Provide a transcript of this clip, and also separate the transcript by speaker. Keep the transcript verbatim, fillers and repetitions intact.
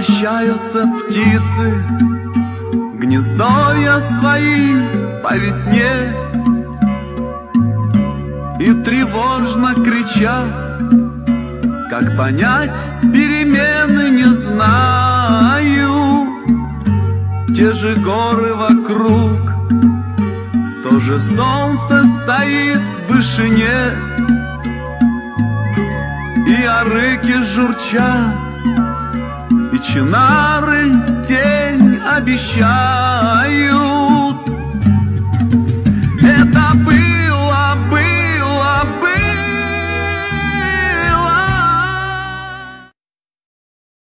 Speaker 1: возвращаются птицы, гнездовья свои по весне, и тревожно кричат, как понять перемены не знаю. Те же горы вокруг, то же солнце стоит в вышине, и арыки журчат, и чинары тень обещают. Это было